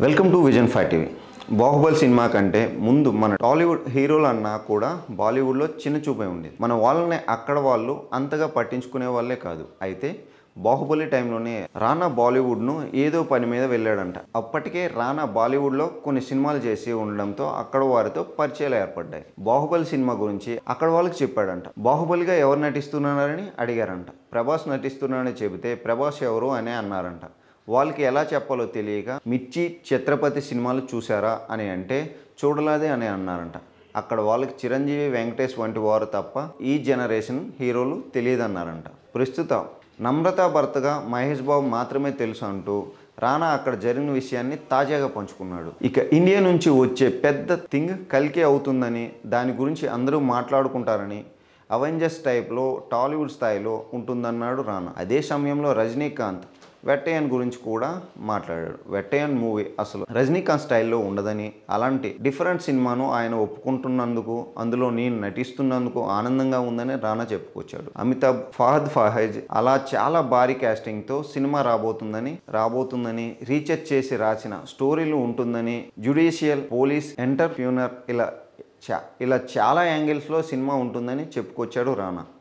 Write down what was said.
Welcome to vision 5 TV. Baahubali cinema కంటే ముందు మన టాలీవుడ్ హీరోలు అన్నా కూడా బాలీవుడ్లో చిన్న చూపే ఉండేది. మన వాళ్ళని అక్కడ వాళ్ళు అంతగా పట్టించుకునే వాళ్ళే కాదు. అయితే బాహుబలి టైంలోనే రానా బాలీవుడ్ను ఏదో పని మీద వెళ్ళాడంట. అప్పటికే రానా బాలీవుడ్లో కొన్ని సినిమాలు చేసి ఉండడంతో అక్కడ వారితో పరిచయాలు ఏర్పడ్డాయి. బాహుబలి సినిమా గురించి అక్కడ వాళ్ళకి చెప్పాడంట. బాహుబలిగా ఎవరు నటిస్తున్నారని అడిగారంట. ప్రభాస్ నటిస్తున్నారని చెబితే ప్రభాస్ ఎవరు అని అన్నారంట. వాళ్ళకి ఎలా చెప్పాలో తెలియక మిర్చి, ఛత్రపతి సినిమాలు చూసారా అని అంటే చూడలేదే అని అన్నారంట. అక్కడ వాళ్ళకి చిరంజీవి, వెంకటేష్ వంటి వారు తప్ప ఈ జనరేషన్ హీరోలు తెలియదన్నారంట. ప్రస్తుతం నమ్రత భర్తగా మహేష్ బాబు మాత్రమే తెలుసు అంటూ రానా అక్కడ జరిగిన విషయాన్ని తాజాగా పంచుకున్నాడు. ఇక ఇండియా నుంచి వచ్చే పెద్ద థింగ్ కల్కి అవుతుందని, దాని గురించి అందరూ మాట్లాడుకుంటారని, అవెంజర్స్ టైప్లో టాలీవుడ్ స్థాయిలో ఉంటుందన్నాడు రానా. అదే సమయంలో రజనీకాంత్ వెట్టయన్ గురించి కూడా మాట్లాడాడు. వెట్టయన్ మూవీ అసలు రజనీకాంత్ స్టైల్లో ఉండదని, అలాంటి డిఫరెంట్ సినిమాను ఆయన ఒప్పుకుంటున్నందుకు, అందులో నేను నటిస్తున్నందుకు ఆనందంగా ఉందని రానా చెప్పుకొచ్చాడు. అమితాబ్, ఫహద్ ఫాహెజ్ అలా చాలా భారీ క్యాస్టింగ్తో సినిమా రాబోతుందని రీసెర్చ్ చేసి రాసిన స్టోరీలు ఉంటుందని, జ్యుడిషియల్, పోలీస్, ఎంటర్ప్రీనర్ ఇలా చాలా యాంగిల్స్లో సినిమా ఉంటుందని చెప్పుకొచ్చాడు రానా.